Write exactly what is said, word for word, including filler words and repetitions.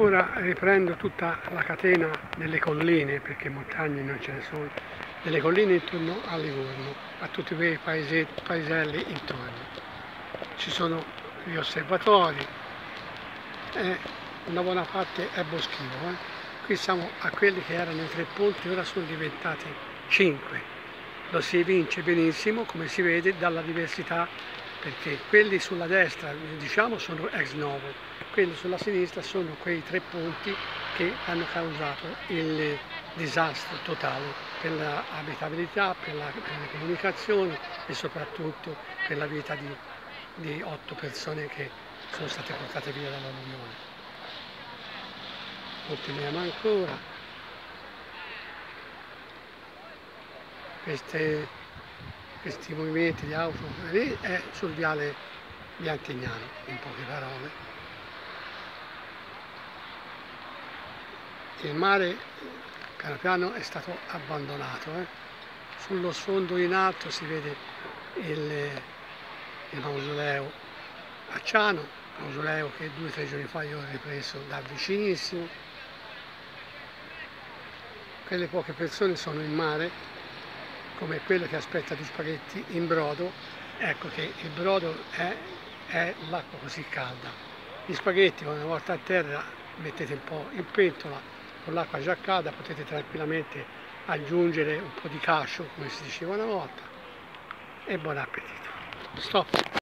Ora riprendo tutta la catena delle colline, perché montagne non ce ne sono, delle colline intorno a Livorno, a tutti quei paesetti, paeselli intorno. Ci sono gli osservatori, e una buona parte è boschivo. Eh. Qui siamo a quelli che erano i tre ponti, ora sono diventati cinque. Lo si evince benissimo, come si vede, dalla diversità, perché quelli sulla destra, diciamo, sono ex novo, quelli sulla sinistra sono quei tre ponti che hanno causato il disastro totale per l'abitabilità, per, la, per le comunicazioni e soprattutto per la vita di, di otto persone che sono state portate via dall'alluvione. Continuiamo ancora. Queste, questi movimenti di auto lì è sul viale Biantignano, in poche parole. Il mare piano piano è stato abbandonato. Eh. Sullo sfondo in alto si vede il, il mausoleo a Ciano, mausoleo che due o tre giorni fa io ho ripreso da vicinissimo. Quelle poche persone sono in mare, come quello che aspetta gli spaghetti in brodo. Ecco che il brodo è, è l'acqua così calda. Gli spaghetti, una volta a terra, mettete un po' in pentola, con l'acqua già calda potete tranquillamente aggiungere un po' di cascio, come si diceva una volta, e buon appetito. Stop!